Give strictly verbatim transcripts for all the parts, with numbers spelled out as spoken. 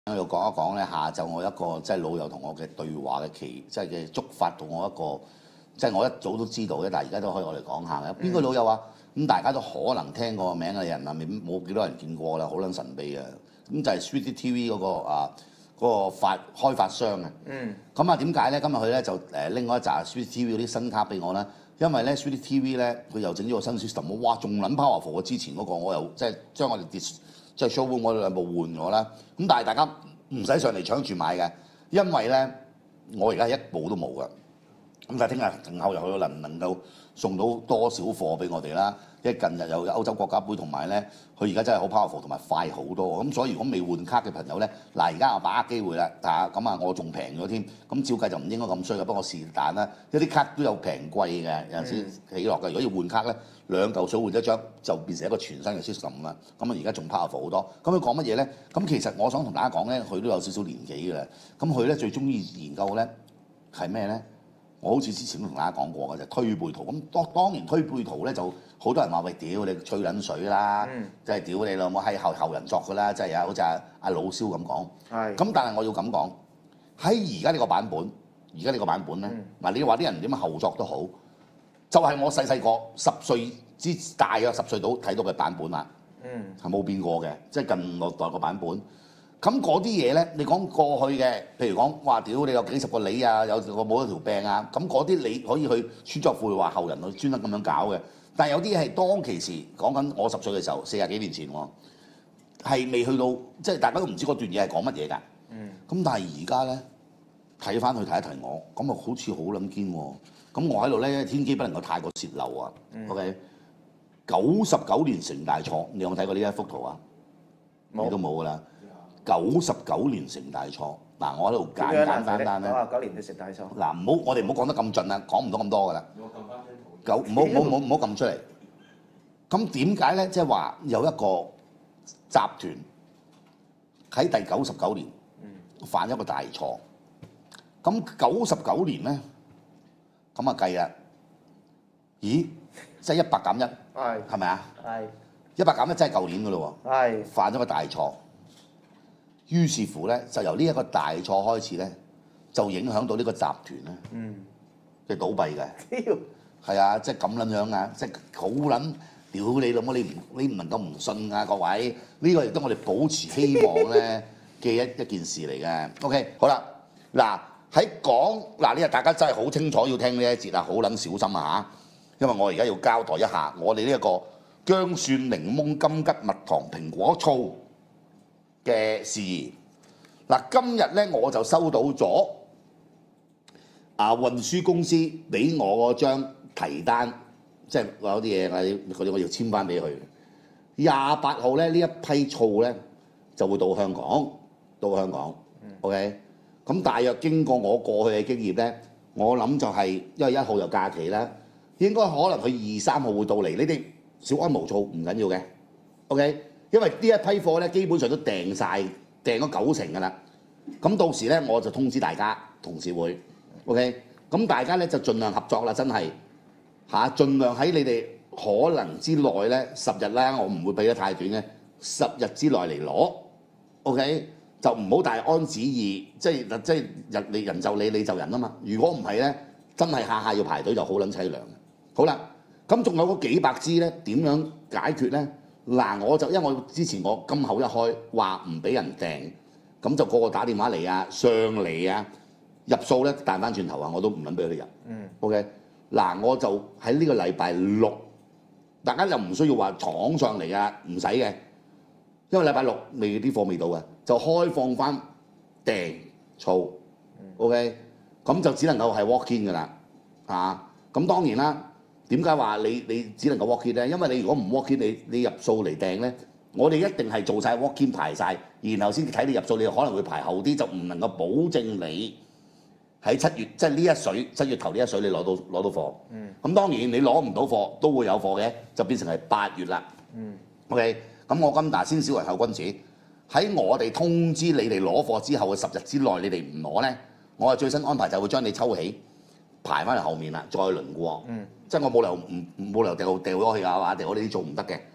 我要講一講咧，下晝我一個即係老友同我嘅對話嘅期，即係嘅觸發到我一個，即係我一早都知道嘅，但係而家都可以我哋講下嘅。邊個老友啊？咁大家都可能聽過個名嘅人啊，未冇幾多人見過啦，好撚神秘嘅。咁就係 Sweety T V 嗰個啊嗰個發開發商啊。嗯。咁啊點解咧？今日佢咧就誒拎咗一紮 Sweety T V 嗰啲新卡俾我咧，因為咧 Sweety T V 咧佢又整咗個新 system，哇仲撚 powerful 過之前嗰個，我又即係將我哋跌。即係 showroom 我哋兩部換咗啦，咁但係大家唔使上嚟搶住買嘅，因為咧我而家一部都冇㗎。咁但係聽日定後日佢能唔能夠送到多少貨俾我哋啦？因為近日有歐洲國家杯同埋咧，佢而家真係好 powerful 同埋快好多。咁所以如果未換卡嘅朋友咧，嗱而家我把握機會啦，嚇咁啊我仲平咗添。咁照計就唔應該咁衰嘅，不過是但啦，一啲卡都有平貴嘅，有陣時起落嘅。如果要換卡咧，兩嚿水換一張就變成一個全新嘅 system 啦。咁啊而家仲 powerful 好多。咁佢講乜嘢咧？咁其實我想同大家講咧，佢都有少少年紀嘅啦。咁佢咧最中意研究咧係咩咧？我好似之前都同大家講過嘅就推背圖。咁當當然推背圖咧就好多人話喂屌你吹撚水啦，即係屌你老母係後後人作㗎啦，即係啊好似阿阿老蕭咁講。係。咁但係我要咁講喺而家呢個版本，而家呢個版本咧嗱、嗯，你話啲人點樣後作都好，就係、是、我細細個十歲之大約十歲到睇到嘅版本啦。嗯。係冇變過嘅，即係近落代個版本。咁嗰啲嘢咧，你講過去嘅，譬如講話屌你有幾十個你啊，有個冇咗條病啊，咁嗰啲你可以去穿鑿附會話後人去專登咁樣搞嘅。但係有啲係當其時講緊我十歲嘅時候，四十幾年前喎，係未去到，即係大家都唔知嗰段嘢係講乜嘢㗎。嗯。咁但係而家咧睇翻去睇一睇我，咁啊好似好撚堅喎。咁我喺度咧，天機不能夠太過泄漏啊。嗯、OK。九十九年成大錯，你有冇睇過呢一幅圖啊？你都冇㗎啦。九十九年成大錯，嗱我喺度簡簡單單咧。九十九年嘅成大錯。嗱唔好，我哋唔好講得咁盡啦，講唔到咁多㗎啦。九唔好唔好唔好唔好撳出嚟。咁點解咧？即係話有一個集團喺第九十九年犯一個大錯。咁九十九年咧，咁啊計啦。咦？即係一百減一，係係咪啊？係。一百減一真係舊年㗎咯喎。係。犯咗個大錯。於是乎咧，就由呢一個大錯開始咧，就影響到呢個集團咧嘅倒閉嘅。係啊，即係咁撚樣啊，即係好撚屌你老母！你唔你唔能夠唔信啊，各位。呢個亦都我哋保持希望咧嘅一一件事嚟嘅。OK， 好啦，嗱喺講嗱呢日大家真係好清楚要聽呢一節啊，好撚小心啊嚇，因為我而家要交代一下我哋呢一個薑蒜檸檬金桔蜜糖蘋果醋嘅事宜。嗱，今日咧我就收到咗啊運輸公司俾我嗰張提單，即係我有啲嘢啊，嗰啲我要簽翻俾佢。廿八號咧呢一批醋咧就會到香港，到香港。嗯、OK，咁大約經過我過去嘅經驗咧，我諗就係因為一號有假期啦，應該可能佢二三號會到嚟。你哋小安無醋唔緊要嘅 ，OK。因為呢一批貨咧，基本上都訂晒，訂咗九成㗎啦。咁到時咧，我就通知大家，同事會 OK。咁大家咧就盡量合作啦，真係嚇，盡量喺你哋可能之內咧，十日啦，我唔會俾得太短嘅，十日之內嚟攞 OK。就唔好大安旨意，即係即係人你人就你，你就人啊嘛。如果唔係咧，真係下下要排隊就好撚凄涼。好啦，咁仲有嗰幾百支咧，點樣解決咧？嗱，我就因為我之前我金口一開話唔俾人訂，咁就個個打電話嚟啊，上嚟啊，入數咧彈翻轉頭啊，我都唔撚俾佢哋入。嗯。OK，嗱，我就喺呢個禮拜六，大家又唔需要話闖上嚟啊，唔使嘅，因為禮拜六未啲貨未到嘅，就開放翻訂醋。OK，咁就只能夠係 walk in 㗎啦，嚇。咁當然啦。點解話你你只能夠 walk in 咧？因為你如果唔 walk in，你你入數嚟訂咧，我哋一定係做晒 walk in 排晒，然後先睇你入數，你可能會排後啲，就唔能夠保證你喺七月即係呢一水七月頭呢一水你攞到攞到貨。嗯。咁當然你攞唔到貨都會有貨嘅，就變成係八月啦。嗯。OK，咁我金達先小為後君子，喺我哋通知你哋攞貨之後嘅十日之內，你哋唔攞咧，我嘅最新安排就會將你抽起排翻去後面啦，再輪過。嗯。即係我冇理由唔冇理由掉掉咗去啊嘛，掉我哋啲做唔得嘅。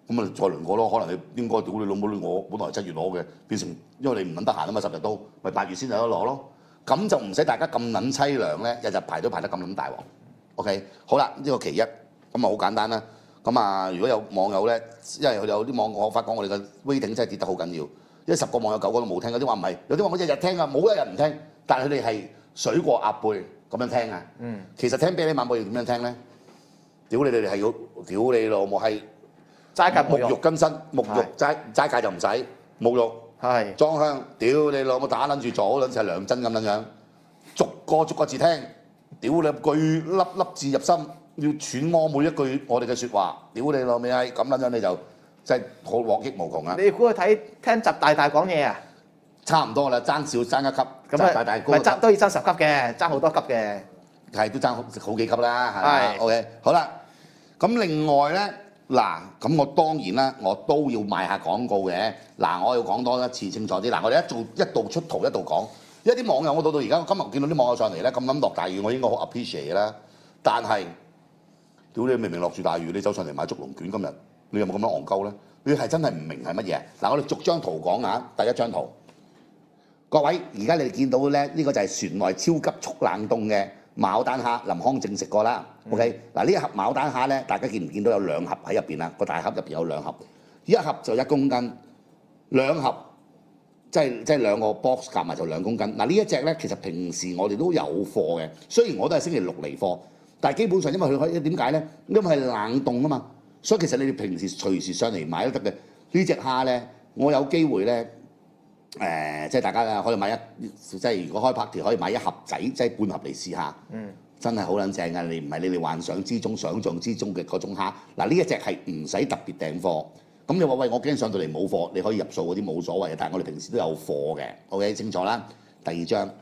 咁啊再輪過咯。可能你應該屌你老母，我本來係七月攞嘅，變成因為你唔撚得閒啊嘛，十日都咪八月先有得攞咯。咁就唔使大家咁撚凄涼咧，日日排都排得咁撚大鑊。OK， 好啦，呢個其一，咁啊好簡單啦。咁啊，如果有網友咧，因為有啲網我發覺我哋嘅 rating 真係跌得好緊要，因為十個網友九個都冇聽，有啲話唔係，有啲話我日日聽啊，冇一日唔聽，但係佢哋係水過鴨背咁樣聽啊。嗯，其實聽啤梨晚報要點樣聽咧？屌你哋係要屌你老母係齋戒沐浴更新，沐浴齋齋戒就唔使沐浴，係裝香，屌你老母打撚住左撚似係梁真咁樣樣，逐個逐個字聽，屌你句粒粒字入心。要揣摩每一句我哋嘅説話，屌你老味閪咁撚樣你就真係好獲益無窮啊！你估佢睇聽習大大講嘢啊？差唔多啦，爭少爭一級，咁啊大大高，唔係爭都要爭十級嘅，爭好多級嘅，係都爭好好幾級啦，係咪 ？OK， 好啦，咁另外咧嗱，咁我當然啦，我都要賣下廣告嘅。嗱，我要講多一次清楚啲。嗱，我哋一做一度出圖一度講，因為啲網友我到到而家，今日見到啲網友上嚟咧，咁撚落大雨，我應該好 appreciate 啦，但係。屌你明明落住大雨，你走上嚟買竹龍卷，今日你有冇咁樣戇鳩咧？你係真係唔明係乜嘢？嗱，我哋逐張圖講啊。第一張圖，各位而家你哋見到咧，呢、這個就係船內超級速冷凍嘅牡丹蝦，林康正食過啦。嗯、OK，嗱呢一盒牡丹蝦咧，大家見唔見到有兩盒喺入邊啊？個大盒入邊有兩盒，一盒就一公斤，兩盒即係即係兩個 box 夾埋就兩公斤。嗱呢一隻咧，其實平時我哋都有貨嘅，雖然我都係星期六嚟貨。但係基本上，因為佢可以點解咧？因為係冷凍啊嘛，所以其實你哋平時隨時上嚟買都得嘅。呢隻蝦咧，我有機會咧，誒、呃，即係大家啊，可以買一，即係如果開 party 可以買一盒仔，即係半盒嚟試下。嗯，真係好撚正㗎！你唔係你哋幻想之中、想像之中嘅嗰種蝦。嗱，呢一隻係唔使特別訂貨。咁你話喂，我驚上到嚟冇貨，你可以入數嗰啲冇所謂嘅。但係我哋平時都有貨嘅。OK， 清楚啦。第二張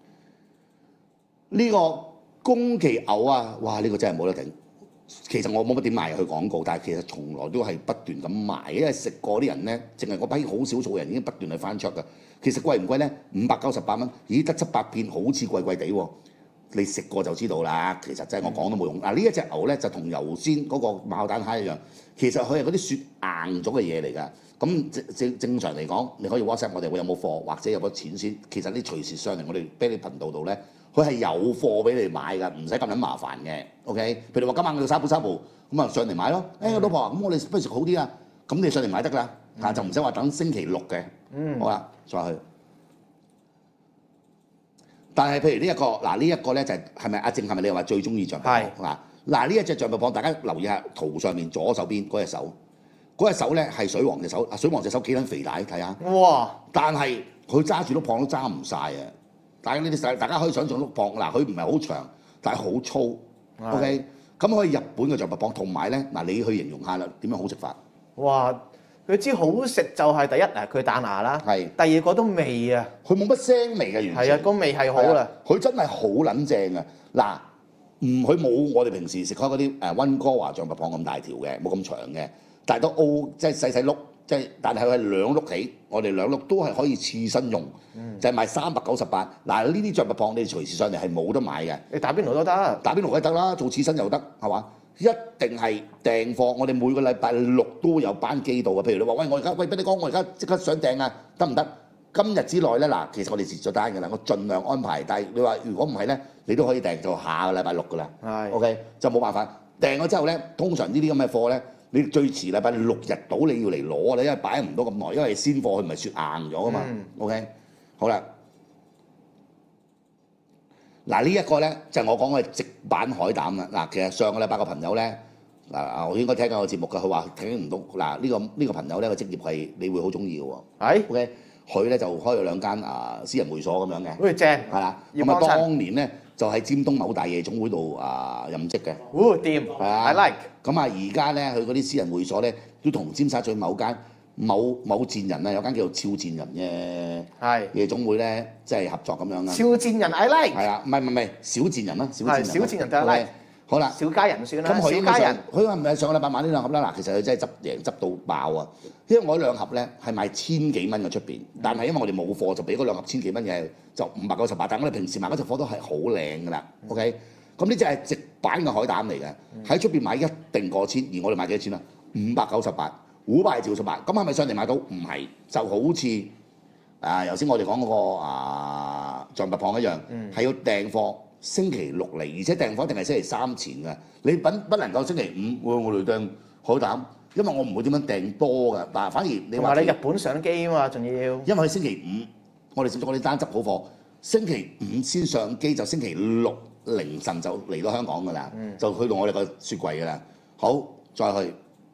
呢、這個。宮崎牛啊，哇！呢、這個真係冇得頂。其實我冇乜點賣佢廣告，但係其實從來都係不斷咁賣，因為食過啲人咧，淨係嗰批好少數人已經不斷去翻出㗎。其實貴唔貴咧？五百九十八蚊，咦得七百片，好似貴貴地喎。你食過就知道啦。其實真係我講都冇用。嗱呢一隻牛咧就同頭先嗰個牡丹蝦一樣，其實佢係嗰啲雪硬咗嘅嘢嚟㗎。咁正正正常嚟講，你可以 WhatsApp 我哋會有冇貨，或者有冇錢先。其實你隨時上嚟我哋啤梨頻道度咧。佢係有貨俾你買㗎，唔使咁撚麻煩嘅。OK，譬如話今晚我要沙煲沙煲，咁啊上嚟買咯。誒、欸、老婆咁我哋不如食好啲啊，咁你上嚟買得㗎啦，嚇、嗯、就唔使話等星期六嘅。嗯，好啦，再去。但係譬如呢、這、一個，嗱呢一個咧就係係咪阿正係咪你話最中意象拔蚌？嗱嗱呢一隻象拔蚌，大家留意下圖上面左手邊嗰隻手，嗰隻手咧係水王隻手，水王隻手幾撚肥大，睇下。哇！但係佢揸住碌蚌都揸唔晒啊！大家呢啲大家可以想象碌蚌，嗱佢唔係好長，但係好粗。OK，咁可以日本嘅象拔蚌，同埋咧嗱，你去形容下啦，點樣好食法？哇！佢知好食就係第一嗱，佢彈牙啦。係。第二個都味啊，佢冇乜腥味嘅原。係啊，個味係好啦。佢真係好撚正啊！嗱，唔佢冇我哋平時食開嗰啲誒溫哥華象拔蚌咁大條嘅，冇咁長嘅，但係都 O 即係細細碌。即係，但係佢係兩碌起，我哋兩碌都係可以刺身用，嗯、就係賣三百九十八。嗱呢啲象拔蚌你隨時上嚟係冇得買嘅。你打邊爐都得，打邊爐都得啦，做刺身又得，係嘛？一定係訂貨，我哋每個禮拜六都有班機到嘅。譬如你話喂，我而家喂俾你講，我而家即刻想訂啊，得唔得？今日之內咧，嗱，其實我哋截咗單嘅啦，我盡量安排。但係你話如果唔係咧，你都可以訂到下個禮拜六㗎啦。係 ，OK 就冇辦法訂咗之後咧，通常呢啲咁嘅貨咧。你最遲禮拜六日到你要嚟攞啦，因為擺唔到咁耐，因為鮮貨佢唔係雪硬咗啊嘛。嗯、OK， 好啦，嗱呢一個咧就係、是、我講嘅直板海膽啦。嗱，其實上個禮拜個朋友咧，嗱我應該聽緊個節目嘅，佢話聽唔到。嗱、這、呢個呢、這個朋友咧個職業係你會好中意嘅喎。係 OK，佢咧就開咗兩間啊私人會所咁樣嘅。好正，係啦。咁啊當年咧。就喺尖東某大夜總會度啊任職嘅。哦，掂，係啊 I like。咁啊，而家咧佢嗰啲私人會所咧，都同尖沙咀某間某某賤人啊，有間叫做超賤人嘅夜總會咧，即係合作咁樣啊。超賤人 I like。係啊，唔係唔係小賤人啦，小賤人。係小賤人就 I like。好啦，小家人算啦。咁佢小家人，佢話唔係上個禮拜買呢兩盒啦。嗱，其實佢真係執贏執到爆啊！因為我兩盒咧係賣千幾蚊嘅出邊，但係因為我哋冇貨，就俾嗰兩盒千幾蚊嘅就五百九十八。但係我哋平時買嗰隻貨都係好靚㗎啦。OK，咁呢隻係直板嘅海膽嚟嘅，喺出邊買一定過千，而我哋買幾多錢啊？五百九十八。 虎牌照十八，咁係咪上嚟買到？唔係，就好似啊頭先我哋講嗰個啊象拔蚌一樣，係、嗯、要訂貨星期六嚟，而且訂貨一定係星期三前嘅。你不不能夠星期五我我嚟訂海膽，因為我唔會點樣訂多㗎。但係反而你話你日本上機啊嘛，仲要因為星期五我哋接咗嗰啲單執好貨，星期五先上機，就星期六凌晨就嚟到香港㗎啦，嗯、就去到我哋個雪櫃㗎啦。好，再去。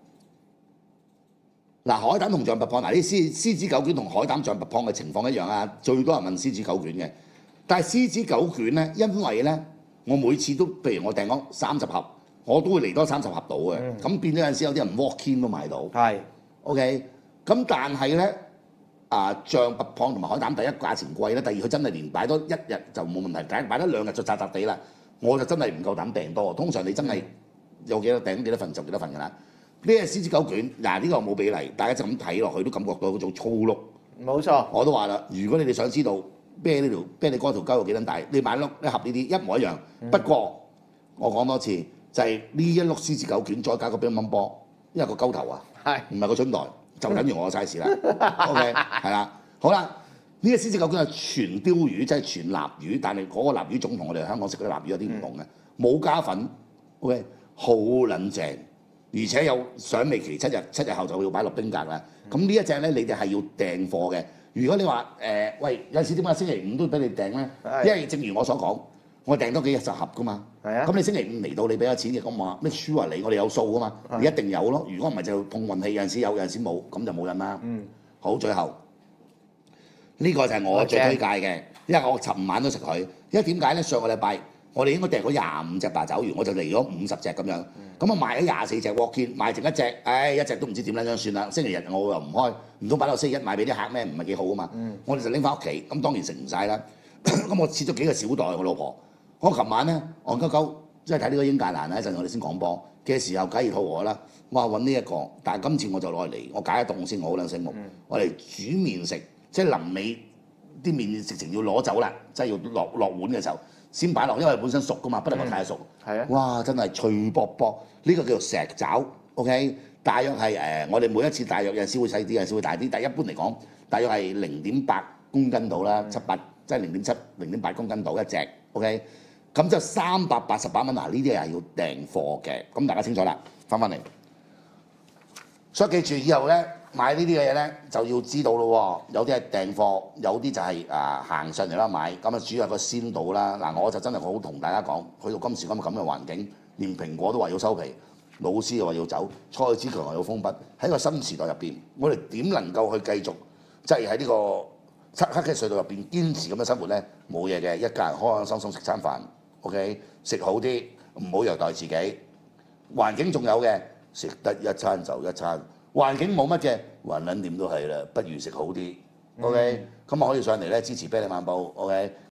嗱，海膽同象拔蚌，嗱啲獅獅子狗卷同海膽象拔蚌嘅情況一樣啊，最多人問獅子狗卷嘅。但係獅子狗卷咧，因為咧，我每次都譬如我訂咗三十盒，我都會嚟多三十盒到嘅。咁、嗯、變咗有陣時有啲人 walk in 都買到。係是 ，OK。咁但係咧，啊象拔蚌同埋海膽，第一價錢貴咧，第二佢真係連擺多一日就冇問題，但係擺多兩日就雜雜地啦。我就真係唔夠膽訂多。通常你真係有幾多訂幾多份就幾多份㗎啦。呢個獅子狗卷，嗱、這、呢個冇比例，大家就咁睇落去都感覺到嗰種粗碌。冇錯，我都話啦，如果你哋想知道啤呢條啤你嗰條鳩有幾撚大，你買碌一盒呢啲一模一樣。嗯、不過我講多次，就係、是、呢一碌獅子狗卷再加個乒乓波，因為個鳩頭啊，係唔係個春袋，就等於我個 size 啦。OK，係啦，好啦，呢、這個獅子狗卷係全鯛魚，即係全臘魚，但係嗰個臘魚種同我哋香港食嗰啲臘魚有啲唔同嘅，冇、嗯、加粉。OK， 好撚正。而且有賞味期七日，七日後就要擺落冰格啦。咁呢一隻咧，你哋係要訂貨嘅。如果你話誒、呃，喂，有陣時點解星期五都俾你訂咧？的因為正如我所講，我訂多幾日就合噶嘛。係啊的。咁你星期五嚟到，你俾咗錢嘅，咁我話咩書話嚟，我哋有數噶嘛，的你一定有咯。如果唔係就碰運氣，有陣時有，有陣時冇，咁就冇人啦。嗯。好，最後呢、這個就係我最推介嘅，的因為我尋晚都食佢。因為點解咧？上個禮拜我哋應該訂咗廿五隻八爪魚，我就嚟咗五十隻咁樣。咁我賣咗廿四隻 walk in，賣剩一隻，唉一隻都唔知點撚樣算啦。星期日我又唔開，唔通擺到星期一賣俾啲客咩？唔係幾好啊嘛。嗯、我哋就拎翻屋企，咁當然食唔晒啦。咁我切咗幾個小袋，我老婆。我琴晚咧戇鳩鳩，即係睇呢個英格蘭咧一陣，我哋先講波嘅時候，假如肚餓啦，我話揾呢一個，但係今次我就攞嚟，我解一凍先，我好撚醒目。嗯、我嚟煮麵食，即係臨尾啲麵直情要攞走啦，即係要落落碗嘅時候。先擺落，因為本身熟噶嘛，不能夠太熟。係啊、嗯！哇，真係脆卜卜，呢、這個叫做石爪。OK，大約係誒、呃，我哋每一次大約有時會細啲，有時會大啲，但係一般嚟講，大約係零點八公斤到啦，七八即係零點七、零點八公斤到一隻。OK，咁就三百八十八蚊。嗱，呢啲係要訂貨嘅，咁大家清楚啦。翻返嚟，所以記住以後咧。買呢啲嘅嘢咧就要知道咯喎，有啲係訂貨，有啲就係啊行上嚟啦買，咁啊主要係個鮮度啦。嗱，我就真係好同大家講，去到今時今日咁嘅環境，連蘋果都話要收皮，老師又話要走，蔡子強又要封筆，喺個新時代入邊，我哋點能夠去繼續即係喺呢個漆黑嘅隧道入邊堅持咁嘅生活咧？冇嘢嘅，一家人開開心心食餐飯 ，OK， 食好啲，唔好虐待自己。環境仲有嘅，食得一餐就一餐。環境冇乜嘅，橫撚掂都係啦，不如食好啲，OK，咁啊可以上嚟咧支持啤梨漫步，OK。